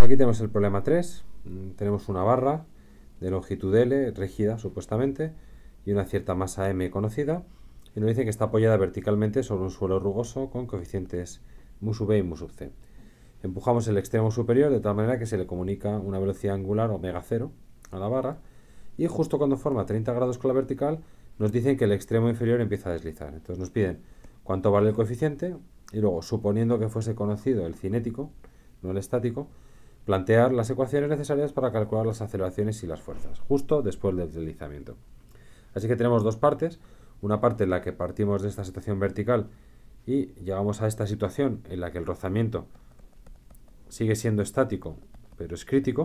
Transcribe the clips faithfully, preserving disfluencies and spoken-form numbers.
Aquí tenemos el problema tres. Tenemos una barra de longitud L, rígida supuestamente, y una cierta masa M conocida, y nos dice que está apoyada verticalmente sobre un suelo rugoso con coeficientes mu sub b y mu sub c. Empujamos el extremo superior de tal manera que se le comunica una velocidad angular omega cero a la barra, y justo cuando forma treinta grados con la vertical nos dicen que el extremo inferior empieza a deslizar. Entonces nos piden cuánto vale el coeficiente y luego, suponiendo que fuese conocido el cinético, no el estático, plantear las ecuaciones necesarias para calcular las aceleraciones y las fuerzas, justo después del deslizamiento. Así que tenemos dos partes, una parte en la que partimos de esta situación vertical y llegamos a esta situación en la que el rozamiento sigue siendo estático, pero es crítico,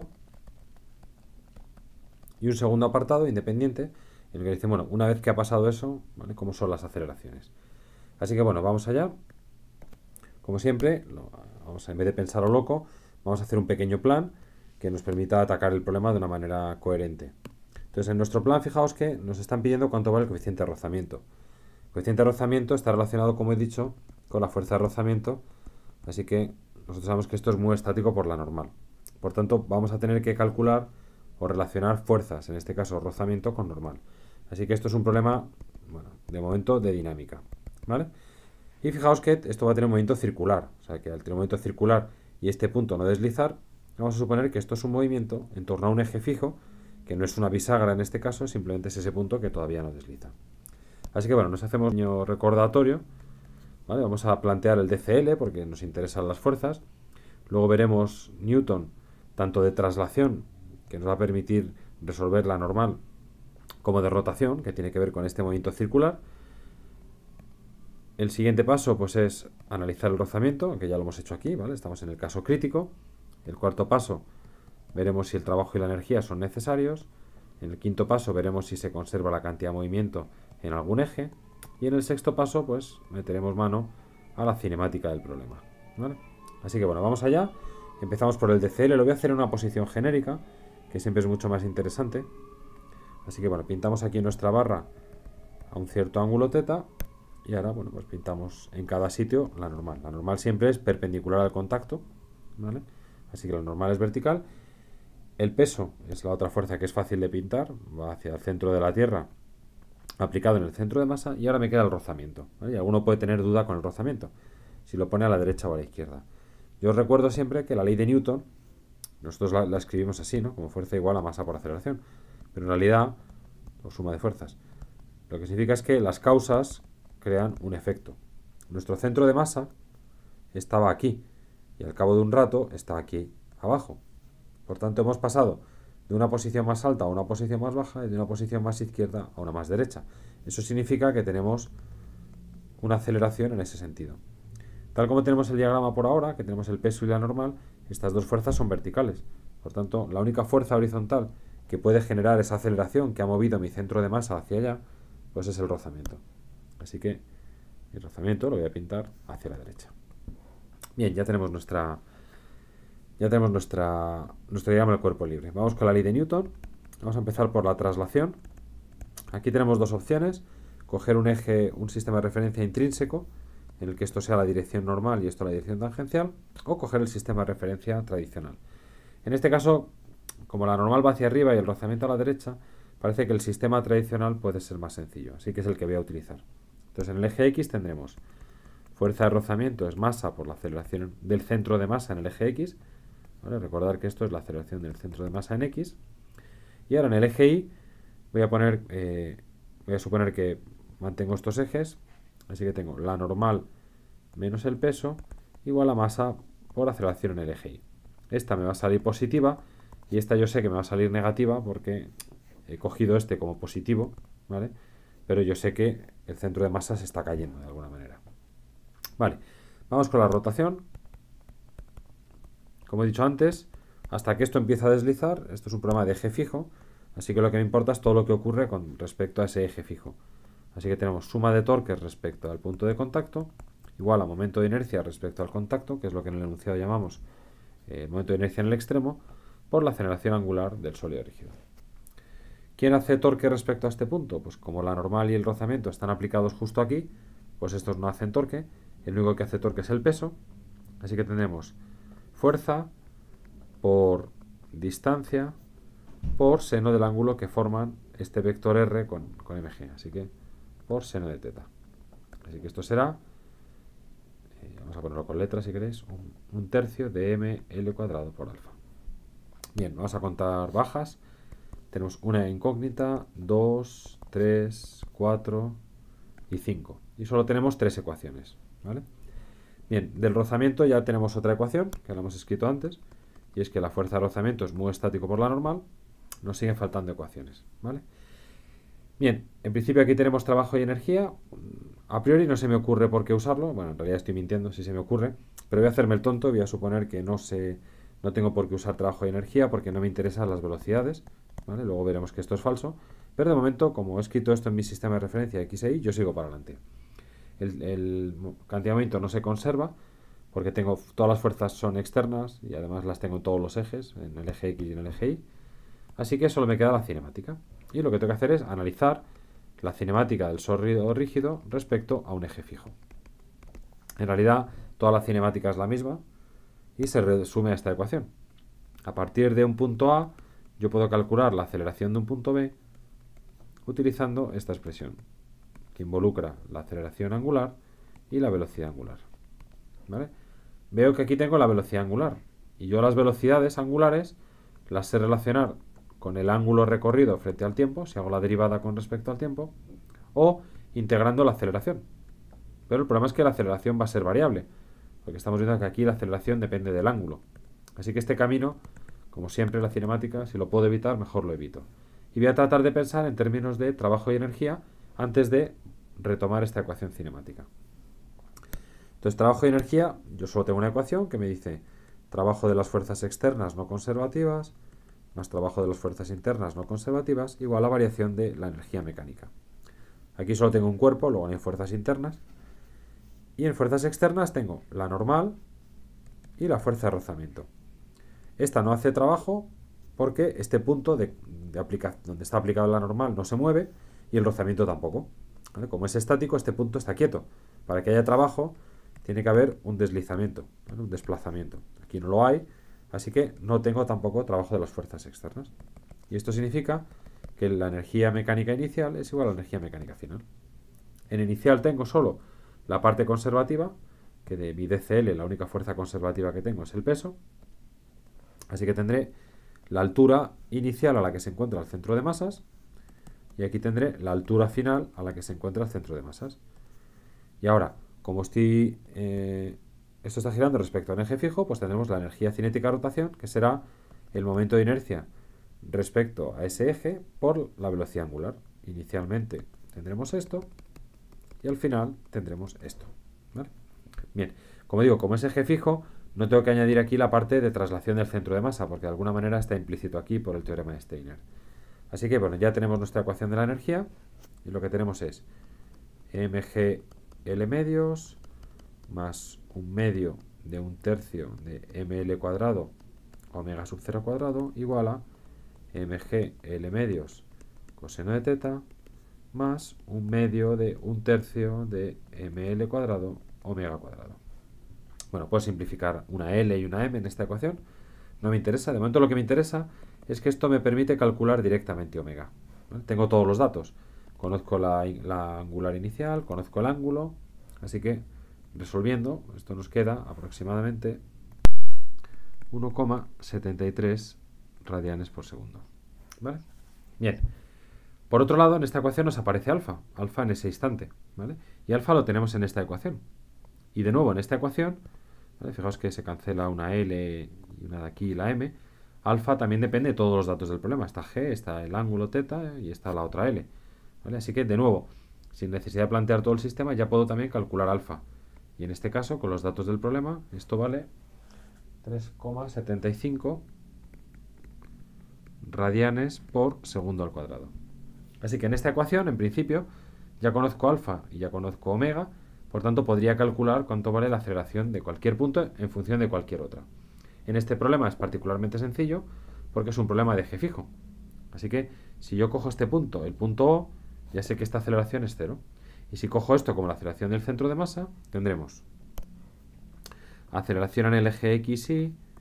y un segundo apartado independiente en el que dice, bueno, una vez que ha pasado eso, ¿vale?, ¿cómo son las aceleraciones? Así que bueno, vamos allá. Como siempre, lo, vamos a, en vez de pensar a lo loco, vamos a hacer un pequeño plan que nos permita atacar el problema de una manera coherente. Entonces, en nuestro plan, fijaos que nos están pidiendo cuánto vale el coeficiente de rozamiento. El coeficiente de rozamiento está relacionado, como he dicho, con la fuerza de rozamiento, así que nosotros sabemos que esto es muy estático por la normal. Por tanto, vamos a tener que calcular o relacionar fuerzas, en este caso rozamiento, con normal. Así que esto es un problema, bueno, de momento de dinámica, ¿vale? Y fijaos que esto va a tener un movimiento circular, o sea que al tener un movimiento circular y este punto no deslizar, vamos a suponer que esto es un movimiento en torno a un eje fijo, que no es una bisagra en este caso, simplemente es ese punto que todavía no desliza. Así que bueno, nos hacemos un pequeño recordatorio, ¿vale? Vamos a plantear el D C L porque nos interesan las fuerzas, luego veremos Newton, tanto de traslación, que nos va a permitir resolver la normal, como de rotación, que tiene que ver con este movimiento circular. El siguiente paso pues es analizar el rozamiento, que ya lo hemos hecho aquí, ¿vale? Estamos en el caso crítico. El cuarto paso veremos si el trabajo y la energía son necesarios. En el quinto paso veremos si se conserva la cantidad de movimiento en algún eje. Y en el sexto paso pues meteremos mano a la cinemática del problema, ¿vale? Así que bueno, vamos allá. Empezamos por el D C L, lo voy a hacer en una posición genérica, que siempre es mucho más interesante. Así que bueno, pintamos aquí nuestra barra a un cierto ángulo teta. Y ahora, bueno, pues pintamos en cada sitio la normal. La normal siempre es perpendicular al contacto, ¿vale? Así que la normal es vertical. El peso es la otra fuerza que es fácil de pintar. Va hacia el centro de la Tierra, aplicado en el centro de masa. Y ahora me queda el rozamiento, ¿vale? Y alguno puede tener duda con el rozamiento, si lo pone a la derecha o a la izquierda. Yo os recuerdo siempre que la ley de Newton, nosotros la, la escribimos así, ¿no? Como fuerza igual a masa por aceleración. Pero en realidad, o suma de fuerzas. Lo que significa es que las causas crean un efecto. Nuestro centro de masa estaba aquí y al cabo de un rato está aquí abajo. Por tanto, hemos pasado de una posición más alta a una posición más baja y de una posición más izquierda a una más derecha. Eso significa que tenemos una aceleración en ese sentido. Tal como tenemos el diagrama por ahora, que tenemos el peso y la normal, estas dos fuerzas son verticales. Por tanto, la única fuerza horizontal que puede generar esa aceleración que ha movido mi centro de masa hacia allá, pues es el rozamiento. Así que el rozamiento lo voy a pintar hacia la derecha. Bien, ya tenemos nuestra ya tenemos nuestra nuestro diagrama del cuerpo libre. Vamos con la ley de Newton. Vamos a empezar por la traslación. Aquí tenemos dos opciones: coger un eje, un sistema de referencia intrínseco, en el que esto sea la dirección normal y esto la dirección tangencial, o coger el sistema de referencia tradicional. En este caso, como la normal va hacia arriba y el rozamiento a la derecha, parece que el sistema tradicional puede ser más sencillo, así que es el que voy a utilizar. Entonces, en el eje X tendremos fuerza de rozamiento es masa por la aceleración del centro de masa en el eje X, ¿vale? Recordar que esto es la aceleración del centro de masa en X. Y ahora en el eje Y voy a poner, eh, voy a suponer que mantengo estos ejes, así que tengo la normal menos el peso igual a masa por aceleración en el eje Y. Esta me va a salir positiva y esta yo sé que me va a salir negativa porque he cogido este como positivo, ¿vale? Pero yo sé que el centro de masa se está cayendo de alguna manera. Vale, vamos con la rotación. Como he dicho antes, hasta que esto empieza a deslizar, esto es un problema de eje fijo, así que lo que me importa es todo lo que ocurre con respecto a ese eje fijo. Así que tenemos suma de torques respecto al punto de contacto, igual a momento de inercia respecto al contacto, que es lo que en el enunciado llamamos eh, momento de inercia en el extremo, por la aceleración angular del sólido rígido. ¿Quién hace torque respecto a este punto? Pues como la normal y el rozamiento están aplicados justo aquí, pues estos no hacen torque. El único que hace torque es el peso. Así que tendremos fuerza por distancia por seno del ángulo que forman este vector R con, con mg. Así que por seno de teta. Así que esto será, eh, vamos a ponerlo con letras si queréis, un, un tercio de ml cuadrado por alfa. Bien, vamos a contar bajas. Tenemos una incógnita, dos, tres, cuatro y cinco. Y solo tenemos tres ecuaciones, ¿vale? Bien, del rozamiento ya tenemos otra ecuación, que la hemos escrito antes, y es que la fuerza de rozamiento es mu estático por la normal. Nos siguen faltando ecuaciones, ¿vale? Bien, en principio aquí tenemos trabajo y energía. A priori no se me ocurre por qué usarlo. Bueno, en realidad estoy mintiendo si se me ocurre, pero voy a hacerme el tonto, voy a suponer que no sé, no tengo por qué usar trabajo y energía porque no me interesan las velocidades, ¿vale? Luego veremos que esto es falso, pero de momento, como he escrito esto en mi sistema de referencia X e Y, yo sigo para adelante. El, el cantidad de momento no se conserva porque tengo todas las fuerzas son externas y además las tengo en todos los ejes, en el eje X y en el eje Y. Así que solo me queda la cinemática. Y lo que tengo que hacer es analizar la cinemática del sólido rígido respecto a un eje fijo. En realidad, toda la cinemática es la misma y se resume a esta ecuación. A partir de un punto A, yo puedo calcular la aceleración de un punto B utilizando esta expresión, que involucra la aceleración angular y la velocidad angular. ¿Vale? Veo que aquí tengo la velocidad angular y yo las velocidades angulares las sé relacionar con el ángulo recorrido frente al tiempo, si hago la derivada con respecto al tiempo, o integrando la aceleración. Pero el problema es que la aceleración va a ser variable, porque estamos viendo que aquí la aceleración depende del ángulo. Así que este camino, como siempre la cinemática, si lo puedo evitar, mejor lo evito. Y voy a tratar de pensar en términos de trabajo y energía antes de retomar esta ecuación cinemática. Entonces, trabajo y energía, yo solo tengo una ecuación que me dice trabajo de las fuerzas externas no conservativas más trabajo de las fuerzas internas no conservativas igual a variación de la energía mecánica. Aquí solo tengo un cuerpo, luego hay fuerzas internas. Y en fuerzas externas tengo la normal y la fuerza de rozamiento. Esta no hace trabajo porque este punto de, de aplica, donde está aplicada la normal no se mueve y el rozamiento tampoco. ¿Vale? Como es estático, este punto está quieto. Para que haya trabajo tiene que haber un deslizamiento, ¿vale? Un desplazamiento. Aquí no lo hay. Así que no tengo tampoco trabajo de las fuerzas externas. Y esto significa que la energía mecánica inicial es igual a la energía mecánica final. En inicial tengo solo la parte conservativa, que de mi D C L la única fuerza conservativa que tengo es el peso. Así que tendré la altura inicial a la que se encuentra el centro de masas. Y aquí tendré la altura final a la que se encuentra el centro de masas. Y ahora, como estoy... Eh, esto está girando respecto a un eje fijo, pues tendremos la energía cinética de rotación, que será el momento de inercia respecto a ese eje por la velocidad angular. Inicialmente tendremos esto y al final tendremos esto. ¿Vale? Bien, como digo, como es eje fijo, no tengo que añadir aquí la parte de traslación del centro de masa, porque de alguna manera está implícito aquí por el teorema de Steiner. Así que, bueno, ya tenemos nuestra ecuación de la energía y lo que tenemos es mg medios más un medio de un tercio de ml cuadrado omega sub cero cuadrado igual a mg L medios coseno de teta más un medio de un tercio de ml cuadrado omega cuadrado. Bueno, puedo simplificar una L y una M en esta ecuación. No me interesa. De momento lo que me interesa es que esto me permite calcular directamente omega. ¿Vale? Tengo todos los datos. Conozco la, la angular inicial, conozco el ángulo. Así que resolviendo, esto nos queda aproximadamente uno coma setenta y tres radianes por segundo. ¿Vale? Bien. Por otro lado, en esta ecuación nos aparece alfa. Alfa en ese instante. ¿Vale? Y alfa lo tenemos en esta ecuación. Y de nuevo, en esta ecuación, ¿vale? Fijaos que se cancela una L y una de aquí, la M. Alfa también depende de todos los datos del problema. Está G, está el ángulo teta y está la otra L. ¿Vale? Así que, de nuevo, sin necesidad de plantear todo el sistema, ya puedo también calcular alfa. Y en este caso, con los datos del problema, esto vale tres coma setenta y cinco radianes por segundo al cuadrado. Así que en esta ecuación, en principio, ya conozco alfa y ya conozco omega. Por tanto, podría calcular cuánto vale la aceleración de cualquier punto en función de cualquier otra. En este problema es particularmente sencillo porque es un problema de eje fijo. Así que si yo cojo este punto, el punto O, ya sé que esta aceleración es cero. Y si cojo esto como la aceleración del centro de masa, tendremos aceleración en el eje X, Y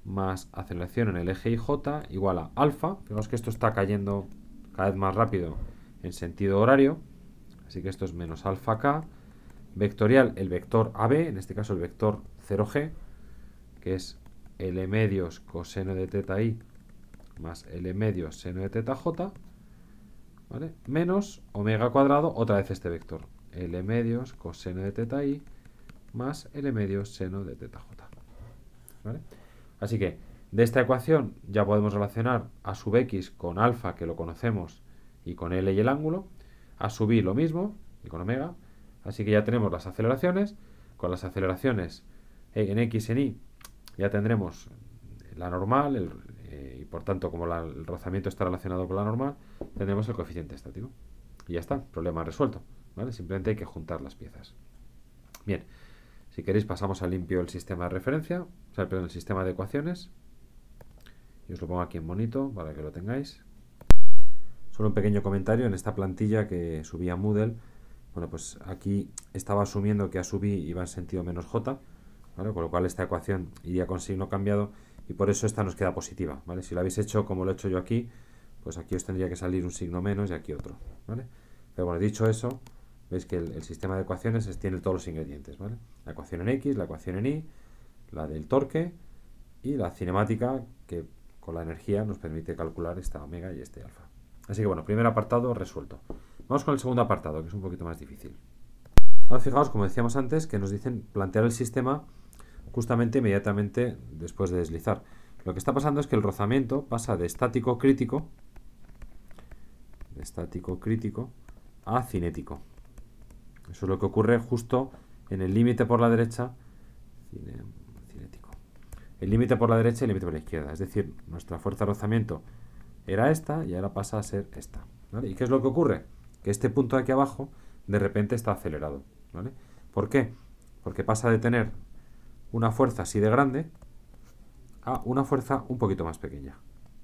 más aceleración en el eje I J igual a alfa. Fijaos que esto está cayendo cada vez más rápido en sentido horario, así que esto es menos alfa K. Vectorial, el vector A B, en este caso el vector cero G, que es L medios coseno de teta I más L medios seno de teta J, ¿vale? Menos omega cuadrado, otra vez este vector, L medios coseno de teta I más L medios seno de teta J, ¿vale? Así que de esta ecuación ya podemos relacionar a sub x con alfa, que lo conocemos, y con L y el ángulo, a sub i lo mismo, y con omega. Así que ya tenemos las aceleraciones. Con las aceleraciones en x, en y, ya tendremos la normal, el, eh, y por tanto, como la, el rozamiento está relacionado con la normal, tendremos el coeficiente estático. Y ya está, problema resuelto, ¿vale? Simplemente hay que juntar las piezas. Bien, si queréis pasamos a limpio el sistema de referencia, o sea, perdón, el sistema de ecuaciones. Y os lo pongo aquí en bonito para que lo tengáis. Solo un pequeño comentario en esta plantilla que subí a Moodle. Bueno, pues aquí estaba asumiendo que a sub i iba en sentido menos j, ¿vale? Con lo cual esta ecuación iría con signo cambiado y por eso esta nos queda positiva, ¿vale? Si lo habéis hecho como lo he hecho yo aquí, pues aquí os tendría que salir un signo menos y aquí otro, ¿vale? Pero bueno, dicho eso, veis que el, el sistema de ecuaciones es, tiene todos los ingredientes, ¿vale? La ecuación en x, la ecuación en y, la del torque y la cinemática que con la energía nos permite calcular esta omega y este alfa. Así que bueno, primer apartado resuelto. Vamos con el segundo apartado, que es un poquito más difícil. Ahora fijaos, como decíamos antes, que nos dicen plantear el sistema justamente inmediatamente después de deslizar. Lo que está pasando es que el rozamiento pasa de estático crítico, de estático crítico a cinético. Eso es lo que ocurre justo en el límite por la derecha, cinético. El límite por la derecha y el límite por la izquierda. Es decir, nuestra fuerza de rozamiento era esta y ahora pasa a ser esta, ¿vale? ¿Y qué es lo que ocurre? Que este punto de aquí abajo de repente está acelerado, ¿vale? ¿Por qué? Porque pasa de tener una fuerza así de grande a una fuerza un poquito más pequeña.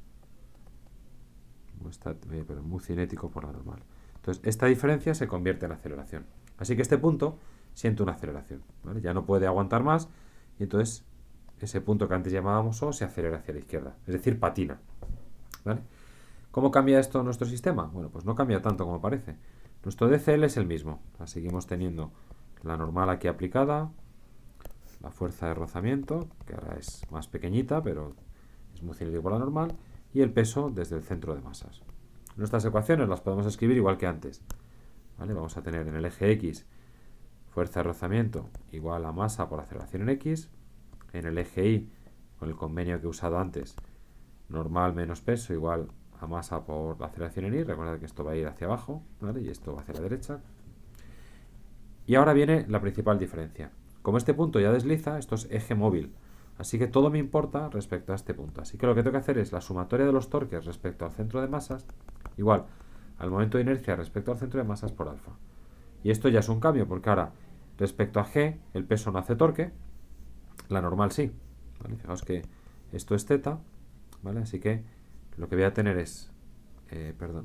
Está, eh, pero muy cinético por la normal. Entonces, esta diferencia se convierte en aceleración. Así que este punto siente una aceleración, ¿vale? Ya no puede aguantar más y entonces ese punto que antes llamábamos O se acelera hacia la izquierda, es decir, patina, ¿vale? ¿Cómo cambia esto nuestro sistema? Bueno, pues no cambia tanto como parece. Nuestro D C L es el mismo. O sea, seguimos teniendo la normal aquí aplicada, la fuerza de rozamiento, que ahora es más pequeñita, pero es muy cinético por la normal, y el peso desde el centro de masas. Nuestras ecuaciones las podemos escribir igual que antes, ¿vale? Vamos a tener en el eje X fuerza de rozamiento igual a masa por aceleración en X, en el eje Y, con el convenio que he usado antes, normal menos peso igual a masa por la aceleración en Y. Recordad que esto va a ir hacia abajo, ¿vale? Y esto va hacia la derecha. Y ahora viene la principal diferencia. Como este punto ya desliza, esto es eje móvil. Así que todo me importa respecto a este punto. Así que lo que tengo que hacer es la sumatoria de los torques respecto al centro de masas, igual al momento de inercia respecto al centro de masas por alfa. Y esto ya es un cambio, porque ahora respecto a G, el peso no hace torque, la normal sí, ¿vale? Fijaos que esto es teta, ¿vale? Así que lo que voy a tener es, eh, perdón,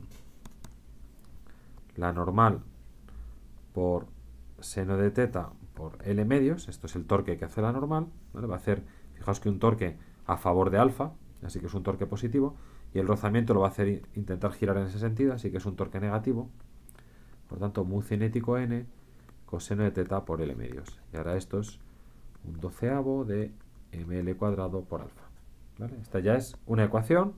la normal por seno de teta por L medios, esto es el torque que hace la normal, ¿vale? Va a hacer, fijaos que un torque a favor de alfa, así que es un torque positivo, y el rozamiento lo va a hacer intentar girar en ese sentido, así que es un torque negativo. Por tanto, mu cinético n coseno de teta por L medios. Y ahora esto es un doceavo de ml cuadrado por alfa, ¿vale? Esta ya es una ecuación.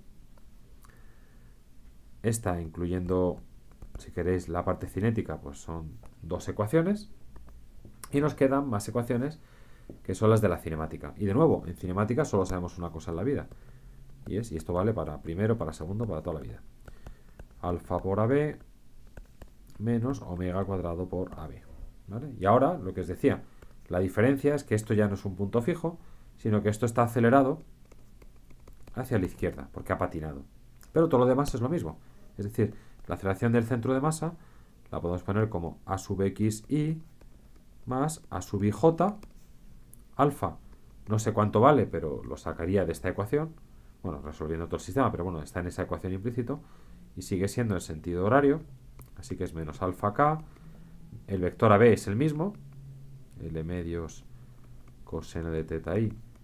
Esta, incluyendo, si queréis, la parte cinética, pues son dos ecuaciones. Y nos quedan más ecuaciones que son las de la cinemática. Y de nuevo, en cinemática solo sabemos una cosa en la vida. Y es, y esto vale para primero, para segundo, para toda la vida. Alfa por A B menos omega cuadrado por A B, ¿vale? Y ahora, lo que os decía, la diferencia es que esto ya no es un punto fijo, sino que esto está acelerado hacia la izquierda, porque ha patinado. Pero todo lo demás es lo mismo. Es decir, la aceleración del centro de masa la podemos poner como A sub x y más A sub ij, alfa, no sé cuánto vale, pero lo sacaría de esta ecuación, bueno, resolviendo todo el sistema, pero bueno, está en esa ecuación implícito, y sigue siendo el sentido horario, así que es menos alfa k, el vector A B es el mismo, L medios coseno de teta i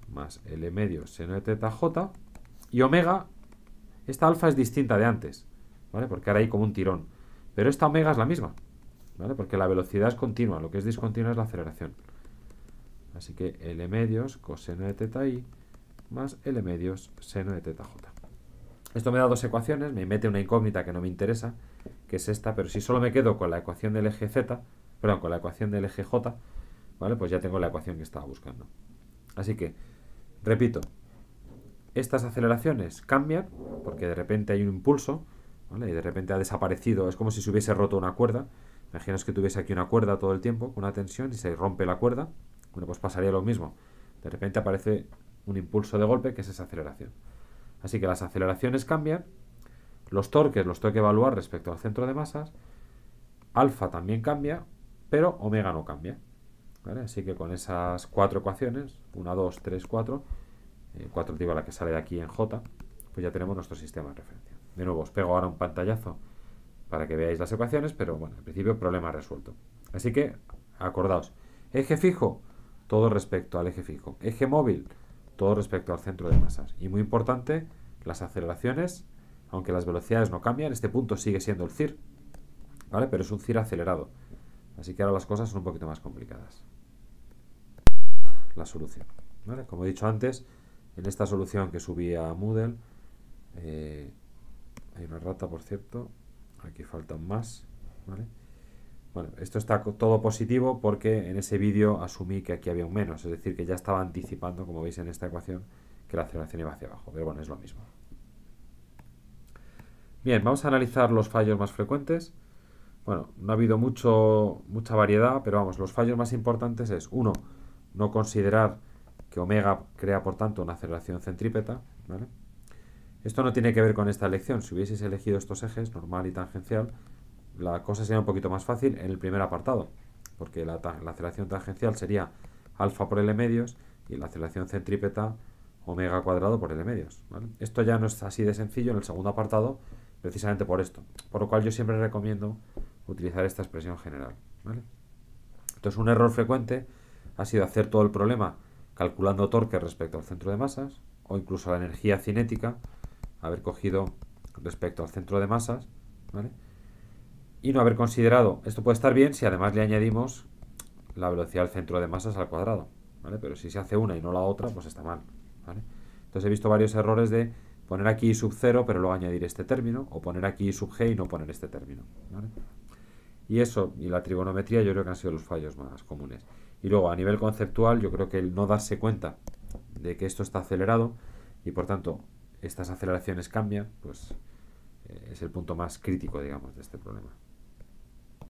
más L medio seno de teta J. Y omega, esta alfa es distinta de antes, ¿vale? Porque ahora hay como un tirón. Pero esta omega es la misma, ¿vale? Porque la velocidad es continua, lo que es discontinua es la aceleración. Así que L medios coseno de teta I más L medios seno de teta J. Esto me da dos ecuaciones, me mete una incógnita que no me interesa, que es esta, pero si solo me quedo con la ecuación del eje Z, perdón, con la ecuación del eje J, ¿vale? Pues ya tengo la ecuación que estaba buscando. Así que, repito, estas aceleraciones cambian porque de repente hay un impulso, ¿vale? Y de repente ha desaparecido, es como si se hubiese roto una cuerda. Imaginaos que tuviese aquí una cuerda todo el tiempo, con una tensión, y se rompe la cuerda. Bueno, pues pasaría lo mismo. De repente aparece un impulso de golpe, que es esa aceleración. Así que las aceleraciones cambian, los torques los tengo que evaluar respecto al centro de masas, alfa también cambia, pero omega no cambia, ¿vale? Así que con esas cuatro ecuaciones, uno, dos, tres, cuatro, cuatro digo la que sale de aquí en J, pues ya tenemos nuestro sistema de referencia. De nuevo, os pego ahora un pantallazo para que veáis las ecuaciones, pero bueno, en principio problema resuelto. Así que, acordaos, eje fijo, todo respecto al eje fijo. Eje móvil, todo respecto al centro de masas. Y muy importante, las aceleraciones, aunque las velocidades no cambian, este punto sigue siendo el C I R, ¿vale? Pero es un C I R acelerado. Así que ahora las cosas son un poquito más complicadas. La solución, ¿vale? Como he dicho antes, en esta solución que subí a Moodle, eh, hay una rata, por cierto, aquí faltan más, ¿vale? Bueno, esto está todo positivo porque en ese vídeo asumí que aquí había un menos, es decir, que ya estaba anticipando, como veis en esta ecuación, que la aceleración iba hacia abajo, pero bueno, es lo mismo. Bien, vamos a analizar los fallos más frecuentes. Bueno, no ha habido mucho, mucha variedad, pero vamos, los fallos más importantes es, uno, no considerar que omega crea, por tanto, una aceleración centrípeta, ¿vale? Esto no tiene que ver con esta elección. Si hubieseis elegido estos ejes, normal y tangencial, la cosa sería un poquito más fácil en el primer apartado, porque la, la aceleración tangencial sería alfa por L medios y la aceleración centrípeta omega cuadrado por L medios, ¿vale? Esto ya no es así de sencillo en el segundo apartado, precisamente por esto, por lo cual yo siempre recomiendo utilizar esta expresión general, ¿vale? Entonces, un error frecuente ha sido hacer todo el problema calculando torque respecto al centro de masas, o incluso la energía cinética, haber cogido respecto al centro de masas, ¿vale? Y no haber considerado, esto puede estar bien si además le añadimos la velocidad del centro de masas al cuadrado, ¿vale? Pero si se hace una y no la otra, pues está mal, ¿vale? Entonces he visto varios errores de poner aquí I sub cero, pero luego añadir este término, o poner aquí I sub g y no poner este término, ¿vale? Y eso, y la trigonometría, yo creo que han sido los fallos más comunes. Y luego, a nivel conceptual, yo creo que el no darse cuenta de que esto está acelerado, y por tanto, estas aceleraciones cambian, pues eh, es el punto más crítico, digamos, de este problema.